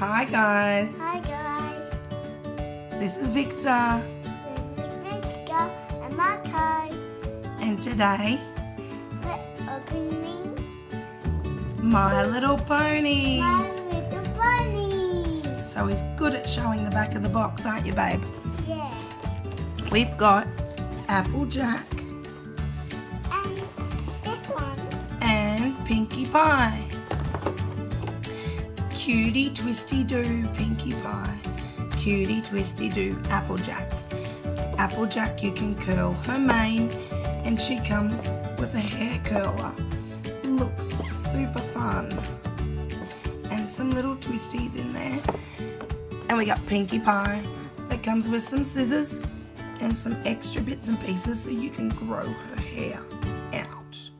Hi guys. Hi guys. This is Victor. This is Victor and Marco. And today We're opening My Little Ponies. My Little Ponies. So he's good at showing the back of the box, aren't you, babe? Yeah. We've got Applejack And this one. and Pinkie Pie. Cutie Twisty do Pinkie Pie. Cutie Twisty do Applejack. Applejack, you can curl her mane and she comes with a hair curler. Looks super fun. And some little twisties in there. And we got Pinkie Pie that comes with some scissors and some extra bits and pieces so you can grow her hair out.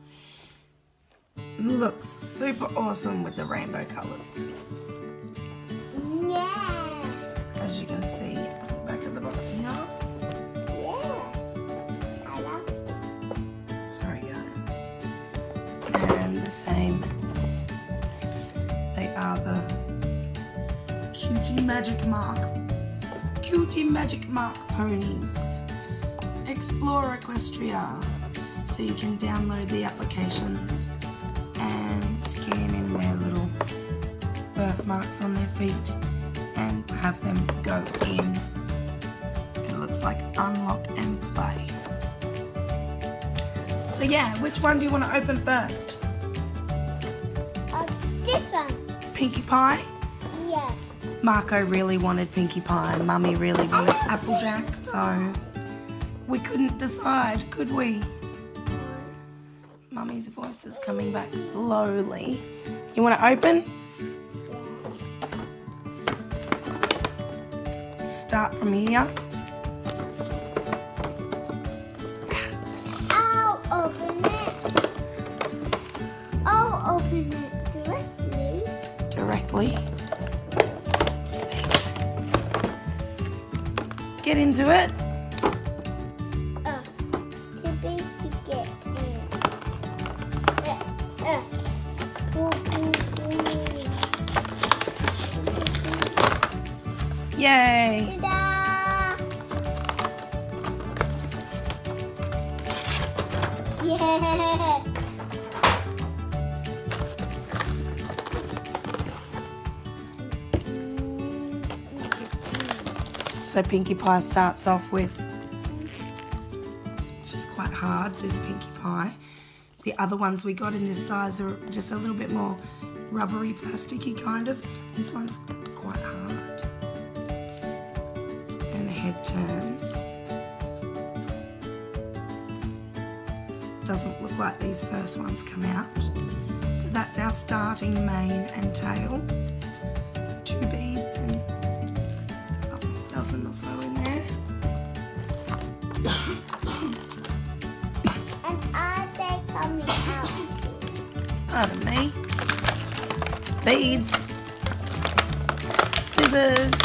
Looks super awesome with the rainbow colours. Yeah. As you can see on the back of the box here. Yeah. I love it. Sorry guys. And the same. They are the Cutie Magic Mark Ponies. Explore Equestria. So you can download the applications and scan in their little birthmarks on their feet and have them go in. It looks like unlock and play. So yeah, which one do you want to open first? This one. Pinkie Pie? Yeah. Marco really wanted Pinkie Pie and Mummy really wanted Applejack, so we couldn't decide, could we? Mummy's voice is coming back slowly. You want to open? Start from here. I'll open it. I'll open it directly. Directly. Get into it. Too big to get in. Yay! Ta-da! Yeah! So Pinkie Pie starts off with, it's just quite hard, this Pinkie Pie. The other ones we got in this size are just a little bit more rubbery, plasticky kind of. This one's quite hard. And the head turns. Doesn't look like these first ones come out. So that's our starting mane and tail. 2 beads and a dozen or so in there. And are they coming out? Pardon me. Beads. Scissors.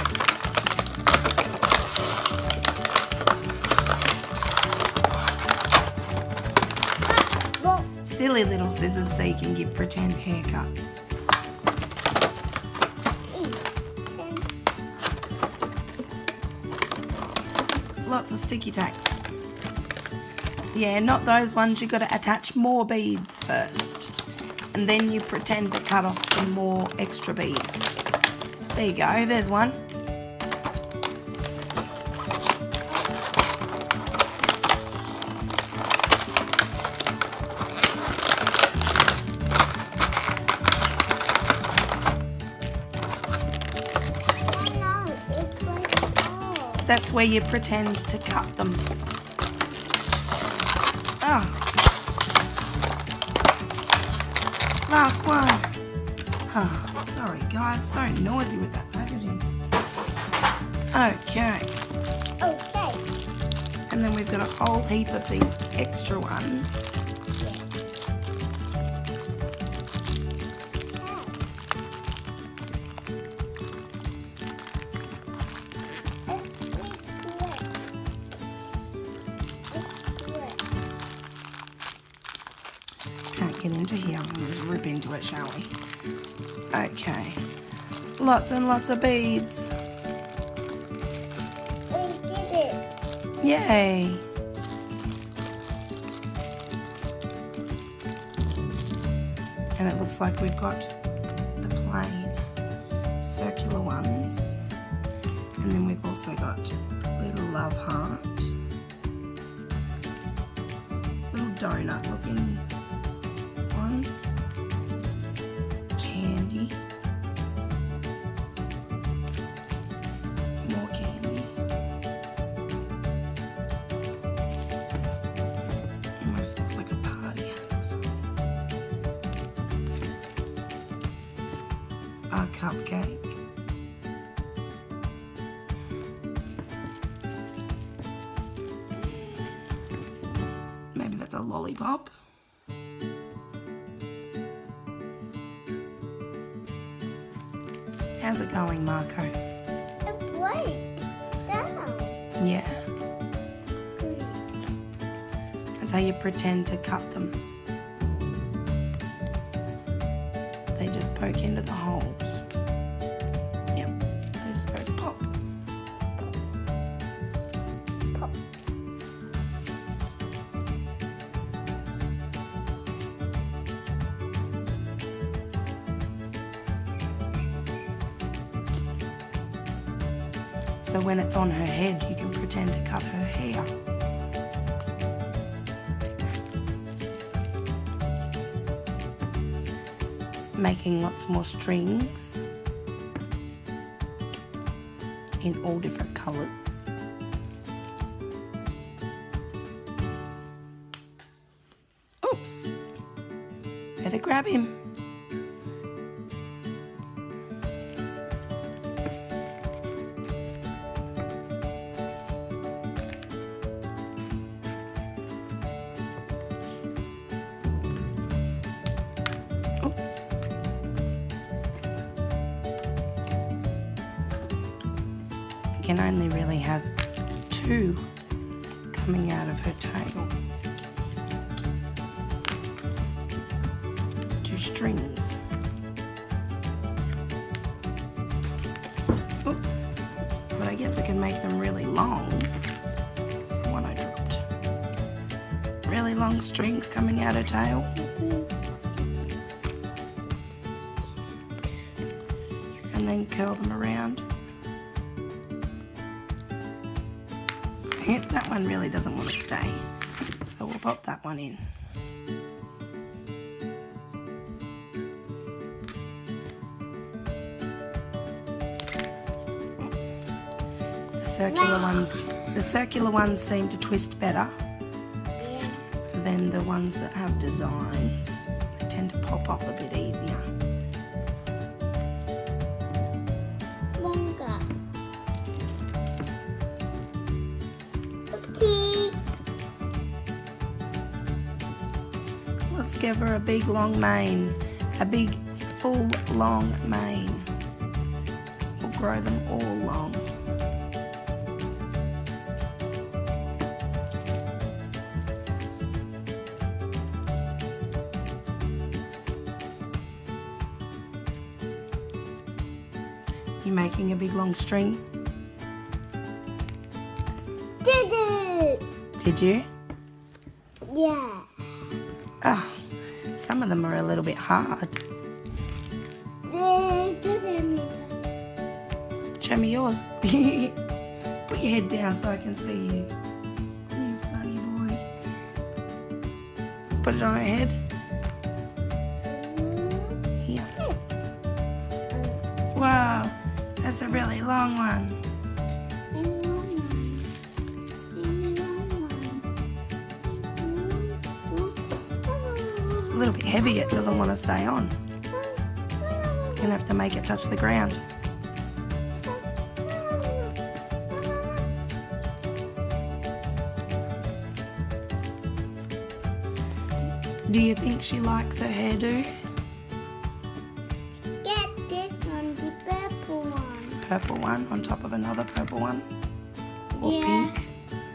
Well, Silly little scissors so you can give pretend haircuts. Lots of sticky tape. Yeah, not those ones. You've got to attach more beads first. And then you pretend to cut off some more extra beads. There you go, there's one. no, it's like all. That's where you pretend to cut them. Oh. Last one. Oh, sorry guys, so noisy with that packaging. Okay. Okay. And then we've got a whole heap of these extra ones. Can't get into here. We'll just rip into it, shall we? Okay. Lots and lots of beads. We did it. Yay! And it looks like we've got the plain circular ones. And then we've also got little love heart. Little donut looking ones. Candy. More candy. Almost looks like a party hat or something. A cupcake. Maybe that's a lollipop. How's it going, Marco? A break. Down. Yeah. That's how you pretend to cut them. They just poke into the holes. Yep, they just go pop. Pop. So when it's on her head, you can pretend to cut her hair. Making lots more strings in all different colours. Oops, better grab him. Oops. You can only really have two coming out of her tail. Two strings. Oop. But I guess we can make them really long. That's the one I dropped. Really long strings coming out her tail. And then curl them around. That one really doesn't want to stay, so we'll pop that one in. The circular ones seem to twist better than the ones that have designs. They tend to pop off a bit easier. Let's give her a big long mane, a big full long mane. We'll grow them all long. You making a big long string? Did it! Did you? Yeah. Oh, some of them are a little bit hard. Show me yours. Put your head down so I can see you. You funny boy. Put it on her head. Here. Wow, that's a really long one. It's a little bit heavy, it doesn't want to stay on. You're gonna have to make it touch the ground. Do you think she likes her hairdo? Get this one, the purple one. Purple one on top of another purple one? Or Yeah. pink?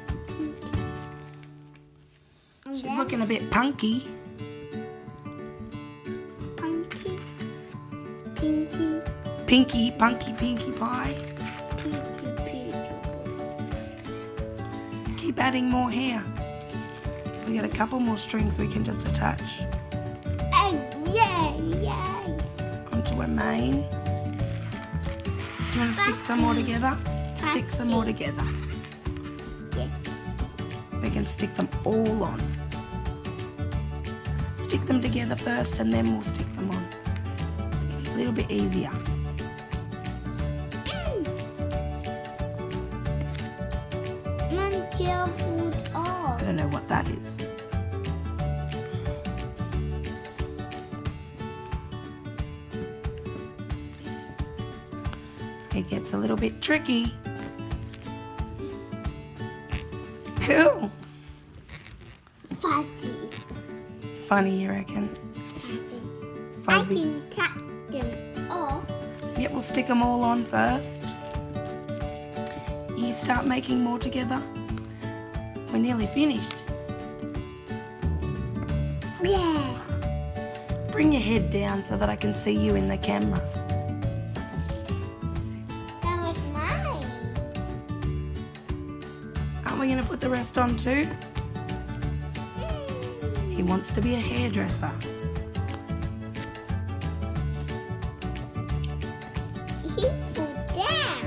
She's looking a bit punky. Punky. Pinkie. Pinkie Pie. Keep adding more hair. We got a couple more strings we can just attach onto her mane. Do you want to stick some more together? Stick some more together. Yes. We can stick them all on. Stick them together first and then we'll stick them on. A little bit easier. I don't know what that is. It gets a little bit tricky. Cool. Fuzzy. Funny, you reckon? Fuzzy. Fuzzy. I can cut them off. Yep, we'll stick them all on first. You start making more together. We're nearly finished. Yeah. Bring your head down so that I can see you in the camera. That was mine. Aren't we going to put the rest on too? He wants to be a hairdresser. He fell down.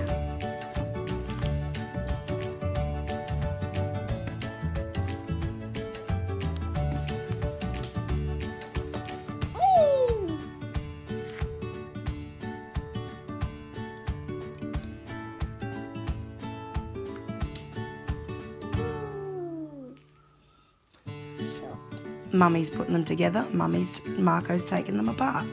Mummy's putting them together. Marco's taking them apart.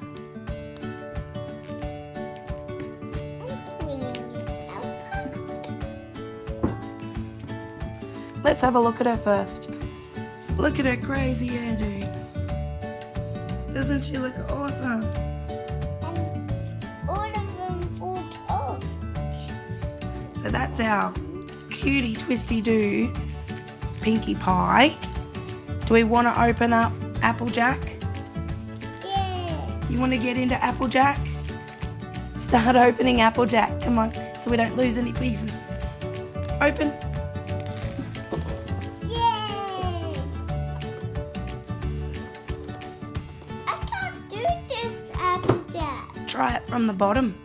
Let's have a look at her first. Look at her crazy hairdo. Doesn't she look awesome? And all of them fall off. So that's our Cutie Twisty Do Pinkie Pie. Do we want to open up Applejack? Yeah. You want to get into Applejack? Start opening Applejack. Come on, so we don't lose any pieces. Open. Yay! I can't do this, Applejack. Try it from the bottom.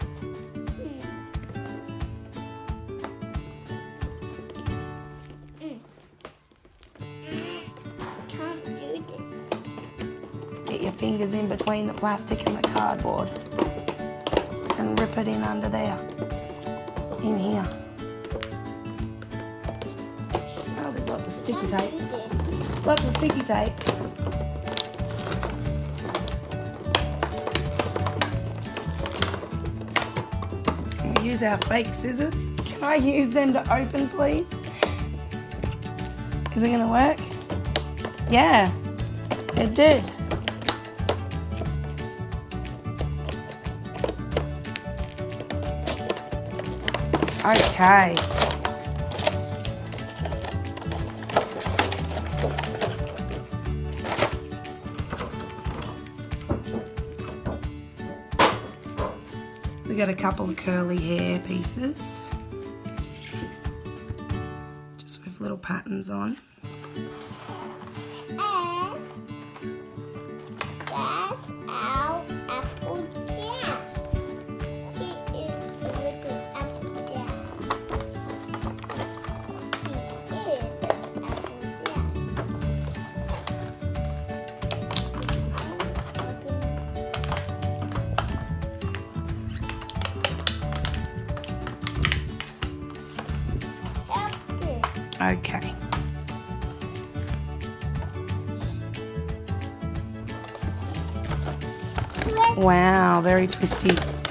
Can't do this. Get your fingers in between the plastic and the cardboard and rip it in under there. In here. Oh, there's lots of sticky tape. Do this. Lots of sticky tape. Can we use our fake scissors? Can I use them to open, please? Is it going to work? Yeah, it did. Okay. We got a couple of curly hair pieces, just with little patterns on. And that's our Applejack. He is a little Applejack. He is an Applejack. Help this. Okay. Wow, very twisty.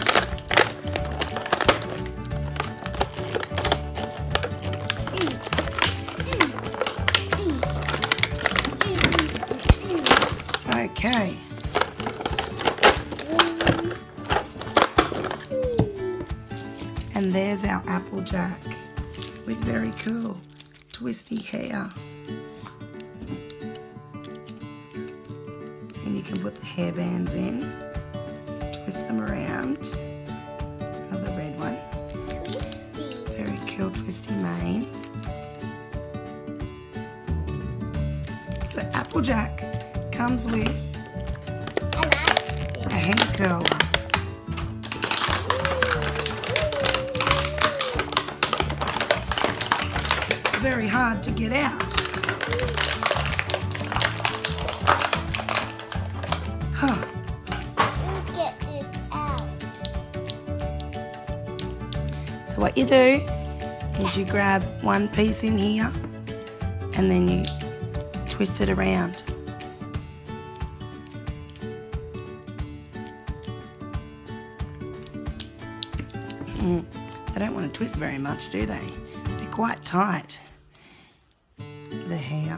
Okay. And there's our Applejack with very cool twisty hair. And you can put the hair bands in, twist them around. Another red one. Twisty. Very cool twisty mane. So Applejack comes with I like a it. hair curler. Very hard to get out. Huh. Get this out. So what you do is you grab one piece in here and then you twist it around. They don't want to twist very much, do they? They're quite tight. The hair.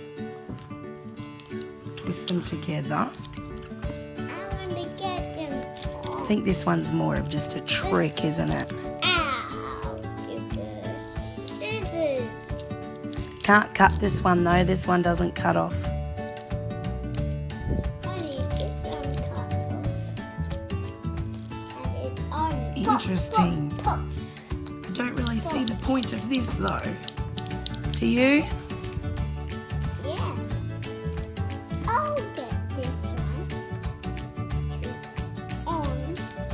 Twist them together. I want to get them I off. think this one's more of just a trick, isn't it? Ow. Scissors. Can't cut this one though. This one doesn't cut off. I need this one cut off. And it's on. Interesting. Pop, pop, I don't really see the point of this though. Do you? pop. Yeah. I'll get this one. On.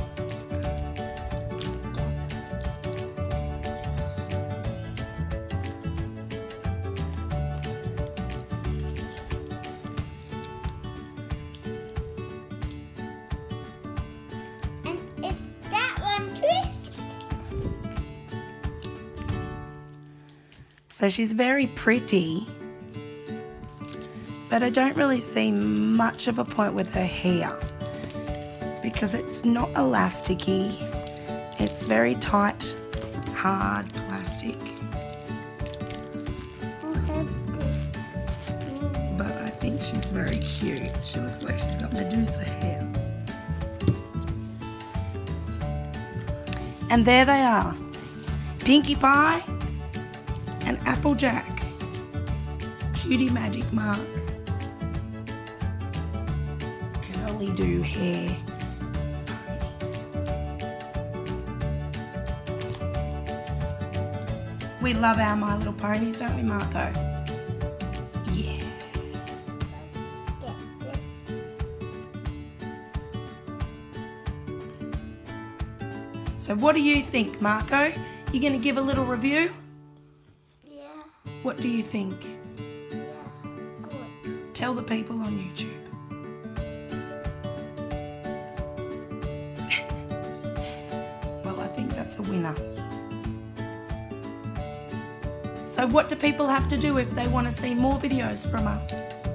And it's that one twist. So she's very pretty, but I don't really see much of a point with her hair because it's not elasticy. It's very tight, hard plastic, I'll have this. but I think she's very cute. She looks like she's got Medusa hair. And there they are, Pinkie Pie and Applejack. Cutie Magic Mark can only do hair ponies. We love our My Little Ponies, don't we, Marco? Yeah. Get this. So what do you think, Marco? You gonna give a little review? Yeah. What do you think? Yeah. Good. Tell the people on YouTube. Well, I think that's a winner. So what do people have to do if they want to see more videos from us?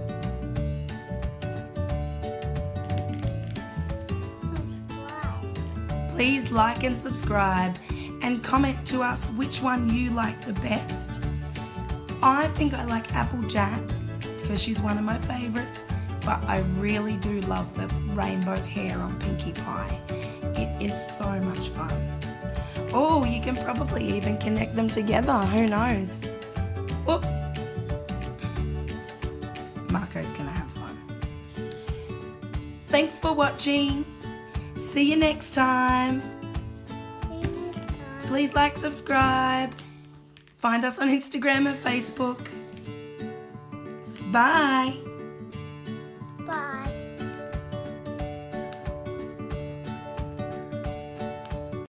Subscribe. Please like and subscribe and comment to us which one you like the best. I think I like Applejack because she's one of my favourites, but I really do love the rainbow hair on Pinkie Pie. It is so much fun. Oh, you can probably even connect them together, who knows? Whoops. Marco's gonna have fun. Thanks for watching. See you next time. See you next time. Please like, subscribe. Find us on Instagram and Facebook. Bye.